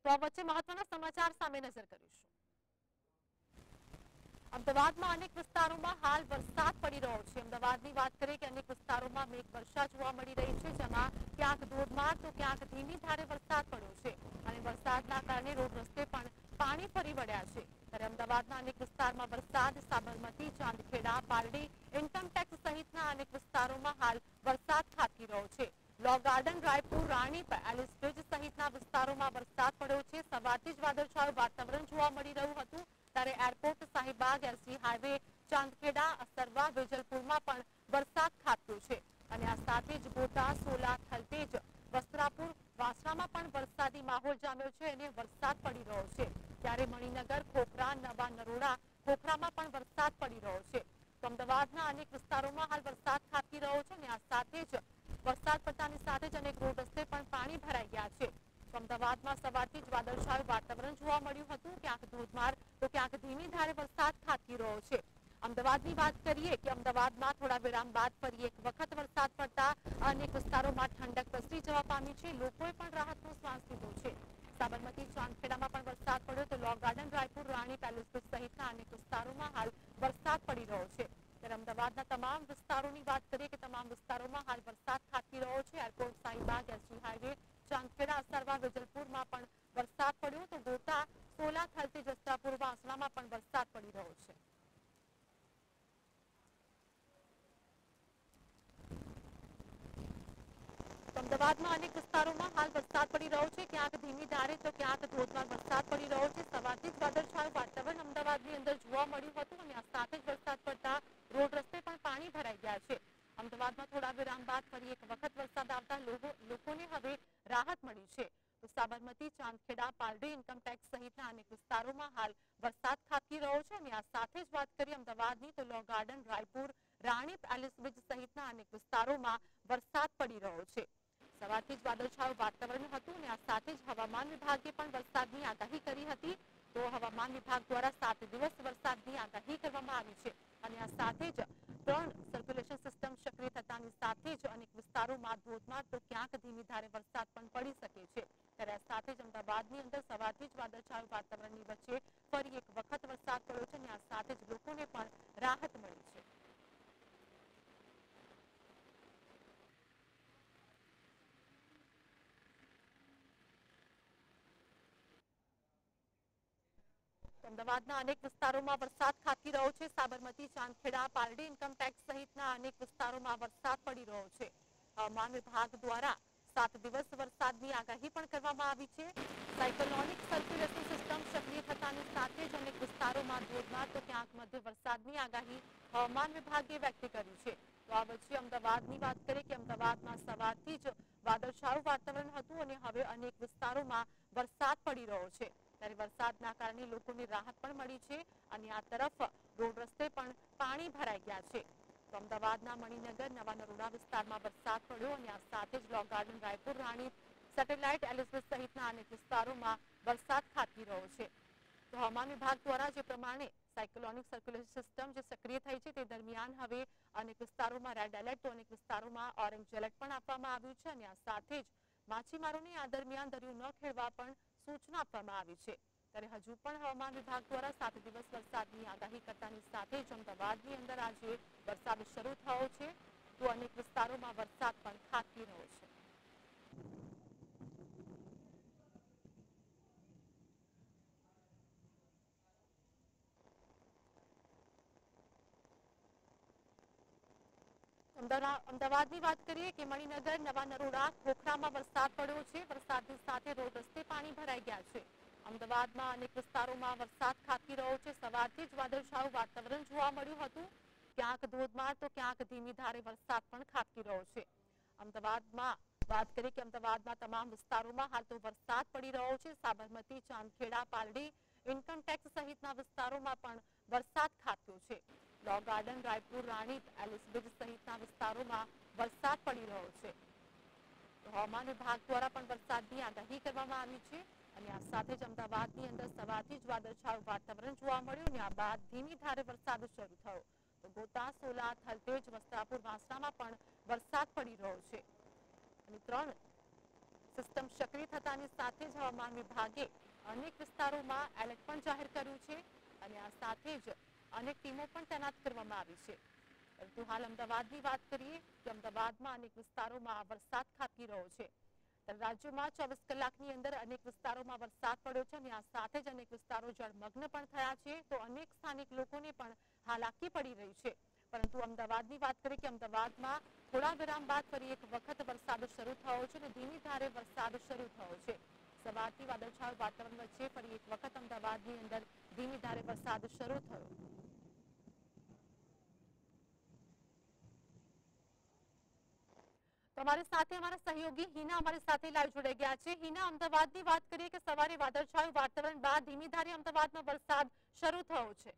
તો આ વચ્ચે મહત્વના સમાચાર સામે નજર કરીશું. અમદાવાદમાં અનેક વિસ્તારોમાં હાલ વરસાદ પડી રહ્યો છે. અમદાવાદની વાત કરીએ કે અનેક વિસ્તારોમાં મેઘવર્ષા જોવા મળી રહી છે, જેમાં ક્યાંક ધોધમાર તો ક્યાંક ધીમી ધારે વરસાદ પડ્યો છે અને વરસાદના કારણે રોડ રસ્તે પણ પાણી ફરી વળ્યા છે. ત્યારે અમદાવાદના અનેક વિસ્તારમાં વરસાદ, સાબરમતી, ચાંદખેડા, પારડી, ઇન્કમટેક્સ સહિતના અનેક વિસ્તારોમાં હાલ વરસાદ ખાબકી રહ્યો છે. Law Garden, Raipur, Ranip, Ellis Bridge સહિતના વિસ્તારોમાં વરસાદ પડ્યો છે. સવારથી જ વાદળછાયું વાતાવરણ જોવા મળી રહ્યું હતું. ત્યારે airport, Shahibaug, SG highway, Chandkheda, Asarwa, વેજલપુરમાં પણ વરસાદ ખાબક્યો છે અને આ સાથે જ ગોતા, સોલા, થલતેજ, વસ્ત્રાપુર, વાસણામાં પણ વરસાદી માહોલ જામ્યો છે અને વરસાદ પડી રહ્યો છે. ત્યારે મણિનગર, ખોખરા, નવા નરોડા, ખોખરામાં પણ વરસાદ પડી રહ્યો છે. તો અમદાવાદના અનેક વિસ્તારોમાં હાલ વરસાદ ખાબકી રહ્યો છે અને આ સાથે જ વરસાદ પડતાની સાથે જ અનેક રોડ રસ્તે પણ પાણી ભરાઈ ગયા છે. તો અમદાવાદમાં સવારથી જ વાદળછાયું વાતાવરણ જોવા મળ્યું હતું. ક્યાંક ધોધમાર તો ક્યાંક ધીમી ધારે વરસાદ ખાબકી રહ્યો છે. અમદાવાદની વાત કરીએ કે અમદાવાદમાં થોડા વિરામ બાદ ફરી એક વખત વરસાદ પડતા અનેક વિસ્તારોમાં ઠંડક પ્રસરી જવા પામી છે. લોકોએ પણ રાહતનો શ્વાસ લીધો છે. સાબરમતી, ચાંદખેડામાં પણ વરસાદ પડ્યો તો Law Garden, Raipur, Rani, palace સહિતના અનેક વિસ્તારોમાં હાલ વરસાદ પડી રહ્યો છે. ત્યારે અમદાવાદના તમામ વિસ્તારોની વાત કરીએ કે તમામ વિસ્તારોમાં હાલ વરસાદ ખાબકી રહ્યો છે. Airport, Shahibaug, SG highway, Chandkheda, Asarwa, વેજલપુરમાં પણ વરસાદ પડ્યો તો ગોતા, સોલા, થલતેજ, વસ્ત્રાપુર, વાસણામાં પણ વરસાદ પડી રહ્યો છે. અમદાવાદમાં અનેક વિસ્તારોમાં હાલ વરસાદ પડી રહ્યો છે. ક્યાંક ધીમી ધારે તો ક્યાંક ધોધમાર વરસાદ પડી રહ્યો છે. સવારથી જ વાદળછાયું વાતાવરણ અમદાવાદની અંદર જોવા મળ્યું હતું અને આ સાથે જ વરસાદ પડતા રોડ રસ્તે પણ પાણી ભરાઈ ગયા છે. અમદાવાદમાં થોડા વિરામ બાદ ફરી એક વખત વરસાદ આવતા લોકોને હવે રાહત મળી છે. તો સાબરમતી, ચાંદખેડા, પાલડી, ઇન્કમટેક્સ સહિતના અનેક વિસ્તારોમાં હાલ વરસાદ ખાબકી રહ્યો છે અને આ સાથે જ વાત કરીએ અમદાવાદની તો Law Garden, Raipur, Ranip, Ellis Bridge સહિતના અનેક વિસ્તારોમાં વરસાદ પડી રહ્યો છે. સવારથી જ વાદળછાયું વાતાવરણ હતું અને આ સાથે જ હવામાન વિભાગે પણ વરસાદની આગાહી કરી હતી. તો હવામાન વિભાગ દ્વારા 7 દિવસ વરસાદની આગાહી કરવામાં આવી છે અને આ સાથે જ 3 સર્ક્યુલેશન સિસ્ટમ સક્રિય થતાની સાથે જ અનેક વિસ્તારોમાં ધોધમાર તો ક્યાંક ધીમી ધારે વરસાદ પણ પડી શકે છે. ત્યારે આ સાથે જ અમદાવાદની અંદર સવારથી જ વાદળછાયું વાતાવરણની વચ્ચે ફરી એક વખત વરસાદ પડ્યો છે અને આ સાથે જ લોકોને પણ રાહત મળી છે. અમદાવાદના અનેક વિસ્તારોમાં વરસાદ ખાબકી રહ્યો છે. સાબરમતી, ચાંદખેડા, પાલડી, ઇન્કમટેક્સ સહિતના અનેક વિસ્તારોમાં વરસાદ પડી રહ્યો છે. હવામાન વિભાગ દ્વારા 7 દિવસ વરસાદની આગાહી પણ કરવામાં આવી છે. સાયક્લોનિક સર્ક્યુલેશન સિસ્ટમ સક્રિય થતાની સાથે જ અનેક વિસ્તારોમાં ધોધમાર તો ક્યાંક મધ્ય વરસાદની આગાહી હવામાન વિભાગે વ્યક્ત કરી છે. તો આ વચ્ચે અમદાવાદની વાત કરીએ કે અમદાવાદમાં સવારથી જ વાદળછાયું વાતાવરણ હતું અને હવે અનેક વિસ્તારોમાં વરસાદ પડી રહ્યો છે. ત્યારે વરસાદના કારણે લોકોને રાહત પણ મળી છે અને આ તરફ રોડ રસ્તે પણ પાણી ભરાઈ ગયા છે. તો અમદાવાદના મણિનગર, નવા નરોડા વિસ્તારમાં વરસાદ પડ્યો અને આ સાથે જ Law Garden, Raipur, Rani, Satellite, Ellis Bridge સહિતના અનેક વિસ્તારોમાં વરસાદ ખાબકી રહ્યો છે. તો હવામાન વિભાગ દ્વારા જે પ્રમાણે સાયક્લોનિક સર્ક્યુલેશન સિસ્ટમ જે સક્રિય થઈ છે તે દરમિયાન હવે અનેક વિસ્તારોમાં રેડ એલર્ટ તો અનેક વિસ્તારોમાં ઓરેન્જ એલર્ટ પણ આપવામાં આવ્યું છે અને આ સાથે જ માછીમારોને આ દરમિયાન દરિયો ન ખેડવા પણ સૂચના આપવામાં આવી છે. ત્યારે હજુ પણ હવામાન વિભાગ દ્વારા 7 દિવસ વરસાદની આગાહી કરતાની સાથે જ અમદાવાદની અંદર આજે વરસાદ શરૂ થયો છે. તો અનેક વિસ્તારોમાં વરસાદ પણ ખાબકી રહ્યો છે. અમદાવાદની વાત કરીએ કે મણિનગર, નવા નરોડા, ખોખરામાં વરસાદ પડ્યો છે. વરસાદની સાથે રોડ રસ્તે પાણી ભરાઈ ગયા છે. અમદાવાદમાં અનેક વિસ્તારોમાં વરસાદ ખાબકી રહ્યો છે. સવારથી જ વાદળછાયું વાતાવરણ જોવા મળ્યું હતું. ક્યાંક ધોધમાર તો ક્યાંક ધીમી ધારે વરસાદ પણ ખાબકી રહ્યો છે. અમદાવાદમાં વાત કરીએ કે અમદાવાદના તમામ વિસ્તારોમાં હાલ તો વરસાદ પડી રહ્યો છે. સાબરમતી, ચાંદખેડા, પાલડી, ઇન્કમટેક્સ સહિતના વિસ્તારોમાં પણ વરસાદ ખાબક્યો છે. Law Garden, Raipur, Rani, Ellis Bridge સહિતના વિસ્તારોમાં વરસાદ પડી રહ્યો છે. તો હવામાન વિભાગ દ્વારા પણ વરસાદની આગાહી કરવામાં આવી છે અને આ સાથે જ અમદાવાદની અંદર સવારથી જ વાદળછાયું વાતાવરણ જોવા મળ્યું અને આ બાદ ધીમી ધારે વરસાદ શરૂ થયો. તો ગોતા, સોલા, થલતેજ, વસ્ત્રાપુર, વાસણામાં પણ વરસાદ પડી રહ્યો છે અને 3 સિસ્ટમ સક્રિય થતાની સાથે જ હવામાન વિભાગે અનેક વિસ્તારોમાં એલર્ટ પણ જાહેર કર્યું છે અને આ સાથે જ અનેક ટીમો પણ તૈનાત કરવામાં આવી છે. પરંતુ હાલ અમદાવાદની વાત કરીએ કે અમદાવાદમાં અનેક વિસ્તારોમાં વરસાદ ખાબકી રહ્યો છે. રાજ્યમાં 24 કલાકની અંદર અનેક વિસ્તારોમાં વરસાદ પડ્યો છે અને આ સાથે જ અનેક વિસ્તારો જળમગ્ન પણ થયા છે. તો અનેક સ્થાનિક લોકોને પણ હાલાકી પડી રહી છે. પરંતુ અમદાવાદની વાત કરીએ કે અમદાવાદમાં થોડા વિરામ બાદ ફરી એક વખત વરસાદ શરૂ થયો છે અને ધીમી ધારે વરસાદ શરૂ થયો છે. સવારથી વાદળછાયું વાતાવરણ વચ્ચે ફરી એક વખત અમદાવાદની અંદર ધીમી ધારે વરસાદ શરૂ થયો. તો અમારી સાથે અમારા સહયોગી હિના અમારી સાથે લાઈવ જોડાઈ ગયા છે. હિના, અમદાવાદની વાત કરીએ કે સવારે વાદળછાયું વાતાવરણ બાદ ધીમી ધારે અમદાવાદમાં વરસાદ શરૂ થયો છે.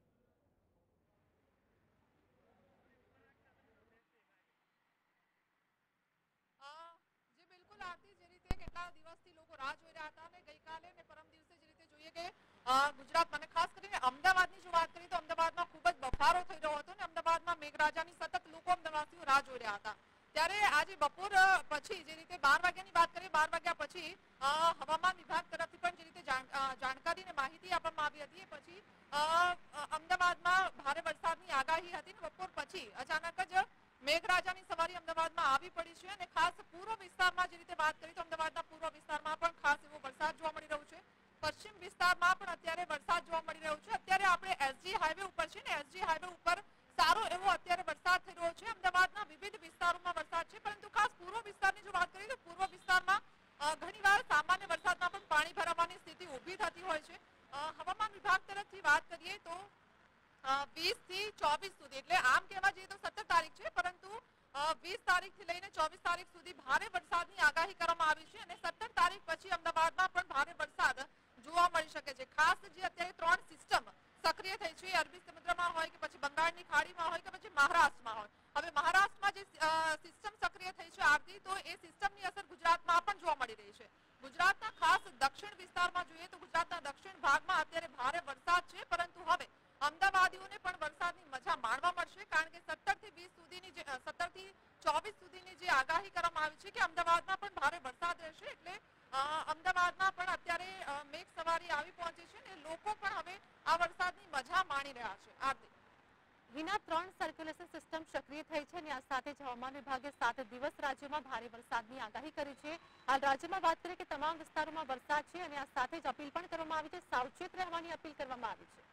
જી બિલકુલ આરતી, જે રીતે કેટલા દિવસથી લોકો રાહ જોઈ રહ્યા હતા અને ગઈકાલે ને પરમ દિવસે જે રીતે જોઈએ કે ગુજરાતમાં અને ખાસ કરીને અમદાવાદની જો વાત કરીએ તો અમદાવાદમાં ખૂબ જ બફારો થઈ રહ્યો હતો અને અમદાવાદમાં મેઘરાજાની સતત લોકો અમદાવાદીઓ રાહ જોઈ રહ્યા હતા. ત્યારે આજે બપોર પછી જે રીતે 12 વાગ્યાની વાત કરીએ, 12 વાગ્યા પછી હવામાન વિભાગ તરફથી પણ જે રીતે જાણકારી અને માહિતી આપવામાં આવી હતી. એ પછી અમદાવાદમાં ભારે વરસાદની આગાહી હતી ને બપોર પછી અચાનક જ મેઘરાજાની સવારી અમદાવાદમાં આવી પડી છે અને ખાસ પૂર્વ વિસ્તારમાં જે રીતે વાત કરીએ તો અમદાવાદના પૂર્વ વિસ્તારમાં પણ ખાસ એવો વરસાદ જોવા મળી રહ્યો છે. પશ્ચિમ વિસ્તારમાં પણ અત્યારે વરસાદ જોવા મળી રહ્યો છે. અત્યારે આપણે એસજી હાઈવે ઉપર છે ને, એસજી હાઈવે ઉપર સારો એવો અત્યારે વરસાદ થઈ રહ્યો છે. અમદાવાદના વિવિધ વિસ્તારોમાં વરસાદ છે, પરંતુ ખાસ પૂર્વ વિસ્તારની જો વાત કરીએ તો પૂર્વ વિસ્તારમાં ઘણીવાર સામાન્ય વરસાદમાં પણ પાણી ભરાવાની સ્થિતિ ઊભી થતી હોય છે. હવામાન વિભાગ તરફથી વાત કરીએ તો 20 થી 24 સુધી, એટલે આમ કહેવા જઈએ તો 17 તારીખ છે, પરંતુ 20 તારીખથી લઈને 24 તારીખ સુધી ભારે વરસાદની આગાહી કરવામાં આવી છે અને 17 તારીખ પછી અમદાવાદમાં પણ ભારે વરસાદ જોવા મળી શકે છે. ખાસ જે અત્યારે 3 સિસ્ટમ સક્રિય થઈ છે, અરબી સમુદ્રમાં હોય કે પછી બંગાળની ખાડીમાં હોય કે પછી મહારાષ્ટ્રમાં હોય. હવે મહારાષ્ટ્રમાં જે સિસ્ટમ સક્રિય થઈ છે આરતી, તો એ સિસ્ટમની અસર ગુજરાતમાં પણ જોવા મળી રહી છે. ગુજરાતના ખાસ દક્ષિણ વિસ્તારમાં જોઈએ તો ગુજરાતના દક્ષિણ ભાગમાં અત્યારે ભારે વરસાદ છે, પરંતુ હવે અમદાવાદીઓને પણ વરસાદની મજા માણવા મળશે, કારણ કે 17 થી 20 સુધીની 17 થી 24 સુધીની જે આગાહી કરવામાં આવી છે કે અમદાવાદમાં પણ ભારે વરસાદ રહેશે. એટલે અમદાવાદમાં પણ અત્યારે મેઘ સવારી આવી પહોંચી છે અને લોકો પણ હવે આ વરસાદની મજા માણી રહ્યા છે. આરતી, વિના 3 સર્ક્યુલેશન સિસ્ટમ સક્રિય થઈ છે અને આ સાથે જ હવામાન વિભાગે 7 દિવસ રાજ્યમાં ભારે વરસાદની આગાહી કરી છે. હાલ રાજ્યમાં વાત કરીએ કે તમામ વિસ્તારોમાં વરસાદ છે અને આ સાથે જ અપીલ પણ કરવામાં આવી છે, સાવચેત રહેવાની અપીલ કરવામાં આવી છે.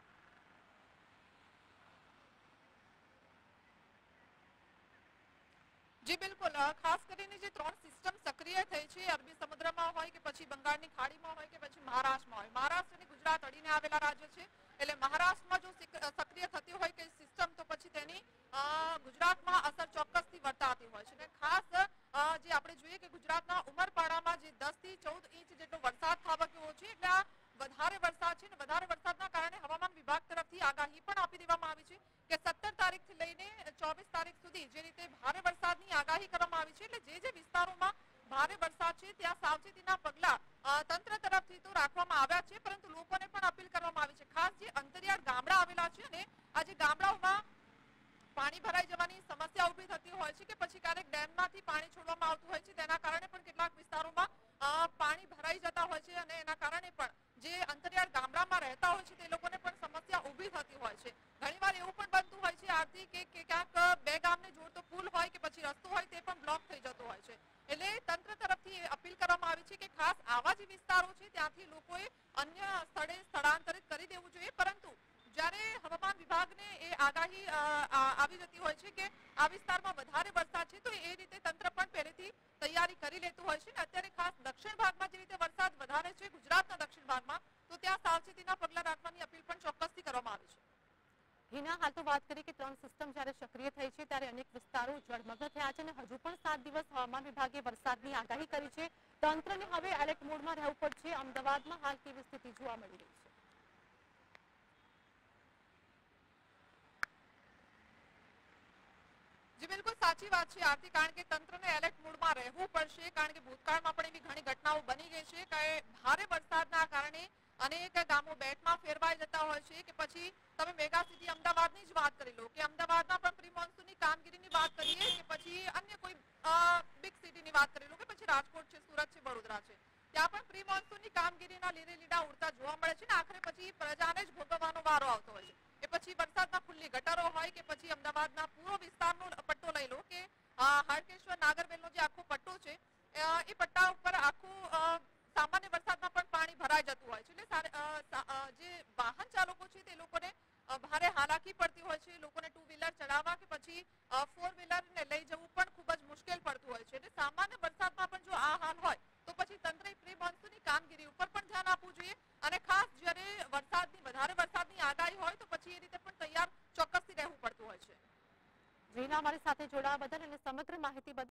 જી બિલકુલ, ખાસ કરીને જે 3 સિસ્ટમ સક્રિય થઈ છે, અરબી સમુદ્રમાં હોય કે પછી બંગાળની ખાડીમાં હોય કે પછી મહારાષ્ટ્રમાં હોય. મહારાષ્ટ્ર અને ગુજરાત અડીને આવેલા રાજ્ય છે, એટલે મહારાષ્ટ્રમાં જો સક્રિય થતી હોય કે સિસ્ટમ, તો પછી તેની ગુજરાતમાં અસર ચોક્કસથી વર્તાતી હોય છે. અને ખાસ જે આપણે જોઈએ કે ગુજરાતના ઉમરપાડામાં જે 10 થી 14 ઇંચ જેટલો વરસાદ ખાબક્યો છે, એટલે આ વધારે વરસાદ છે અને વધારે વરસાદના કારણે હવામાન વિભાગ તરફથી આગાહી પણ આપી દેવામાં આવી છે કે 17 તારીખથી લઈને 24 તારીખ સુધી જે રીતે ભારે વરસાદની આગાહી કરવામાં આવી છે, એટલે જે વિસ્તારોમાં ભારે વરસાદ છે ત્યાં સાવચેતીના પગલા તંત્ર તરફથી તો રાખવામાં આવ્યા છે, પરંતુ લોકોને પણ અપીલ કરવામાં આવી છે. ખાસ જે અંતરિયાળ ગામડા આવેલા છે અને આ જે ગામડાઓમાં પાણી ભરાઈ જવાની સમસ્યા ઊભી થતી હોય છે કે પછી ક્યારેક ડેમમાંથી પાણી છોડવામાં આવતું હોય છે, તેના કારણે પણ કેટલાક વિસ્તારોમાં પાણી ભરાઈ જતા હોય છે અને એના કારણે પણ જે અંતરિયાળ ગામડામાં રહેતા હોય છે તે લોકોને પણ સમસ્યા ઊભી થતી હોય છે. ઘણીવાર એવું પણ બનતું હોય છે આરતી કે ક્યાંક બે ગામને જોડતો પુલ હોય કે પછી રસ્તો હોય તે પણ બ્લોક થઈ જતો હોય છે. એટલે તંત્ર તરફથી અપીલ કરવામાં આવી છે કે ખાસ આવા જે વિસ્તારો છે ત્યાંથી લોકોએ અન્ય સ્થળે સ્થળાંતરિત કરી દેવું જોઈએ. પરંતુ જ્યારે હવામાન વિભાગને એ આગાહી આવી જતી હોય છે કે આ વિસ્તારમાં વધારે વરસાદ છે, તો એ રીતે તંત્ર પણ પહેલેથી તૈયારી કરી લેતું હોય છે. અત્યારે ખાસ દક્ષિણ ભાગમાં જે રીતે વરસાદ વધારે છે ગુજરાતના દક્ષિણ ભાગમાં, તો ત્યાં સાવચેતીના પગલા રાખવાની અપીલ પણ ચોક્કસથી કરવામાં આવી છે. હિના, હાલ તો વાત કરીએ કે 3 સિસ્ટમ જ્યારે સક્રિય થઈ છે ત્યારે અનેક વિસ્તારો જળમગ્ન થયા છે અને હજુ પણ 7 દિવસ હવામાન વિભાગે વરસાદની આગાહી કરી છે. તંત્રને હવે એલર્ટ મોડમાં રહેવું પડશે. અમદાવાદમાં હાલ કેવી સ્થિતિ જોવા મળી રહી છે? જી બિલકુલ સાચી વાત છે આરતી, કારણ કે તંત્રને એલર્ટ મોડમાં રહેવું પડશે, કારણ કે ભૂતકાળમાં પણ એવી ઘણી ઘટનાઓ બની ગઈ છે કે ભારે વરસાદના કારણે અનેક ગામો બેટમાં ફેરવાઈ જતા હોય છે કે પછી તમે મેગા સિટી અમદાવાદની જ વાત કરી લો કે અમદાવાદમાં પણ પ્રી મોન્સૂનની કામગીરીની વાત કરીએ કે પછી અન્ય કોઈ બિગ સિટીની વાત કરી લો કે પછી રાજકોટ છે, સુરત છે, વડોદરા છે, ત્યાં પણ પ્રી મોન્સૂનની કામગીરીના લીરે લીડા ઉડતા જોવા મળે છે ને આખરે પછી પ્રજાને જ ભોગવવાનો વારો આવતો હોય છે. કે પછી વરસાદમાં ખુલ્લી ગટરો હોય કે પછી અમદાવાદના પૂર્વ વિસ્તારનો પટ્ટો લઈ લો કે હાડકેશ્વર નાગરવેલનો જે આખો પટ્ટો છે એ પટ્ટા ઉપર આખું સામાન્ય વરસાદમાં પણ પાણી ભરાઈ જતું હોય છે. એટલે જે વાહન ચાલકો છે તે લોકોને ભારે હાલાકી પડતી હોય છે. લોકોને ટુ વ્હીલર ચલાવવા કે પછી ફોર વ્હીલરને લઈ જવું પણ ખૂબ જ મુશ્કેલ પડતું હોય છે. એટલે સામાન્ય વરસાદમાં પણ જો આ હાલ હોય તો પછી તંત્રએ પ્રી મોન્સૂનની કામગીરી ઉપર પણ ધ્યાન આપવું જોઈએ અને ખાસ જ્યારે વધારે વરસાદની આગાહી હોય તો પછી એ રીતે પણ તૈયાર ચોક્કસથી રહેવું પડતું હોય છે. જીના અમારી સાથે જોડાવા બદલ અને સમગ્ર માહિતી બદલ